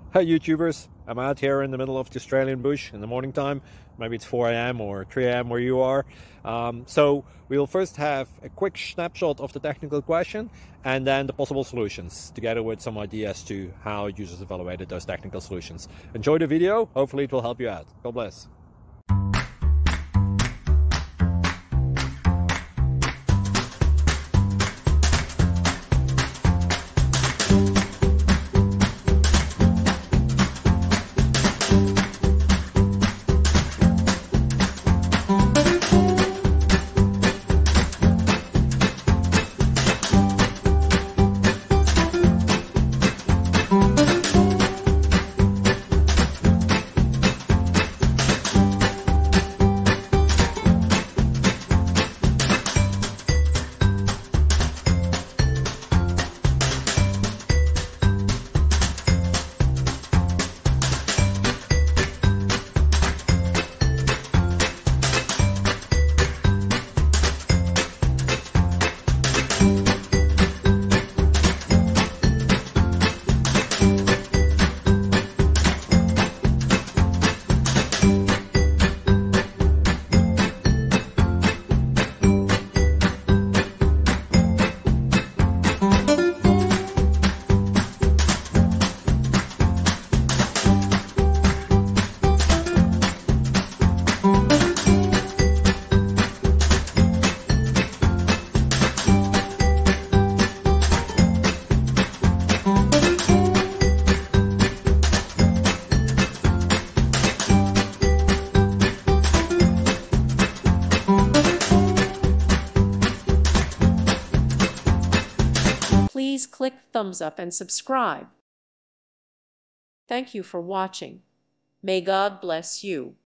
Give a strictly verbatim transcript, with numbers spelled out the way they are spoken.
Hi YouTubers, I'm out here in the middle of the Australian bush in the morning time. Maybe it's four A M or three A M where you are. Um, so we'll first have a quick snapshot of the technical question and then the possible solutions, together with some ideas to how users evaluated those technical solutions. Enjoy the video, hopefully it will help you out. God bless. Please click thumbs up and subscribe. Thank you for watching. May God bless you.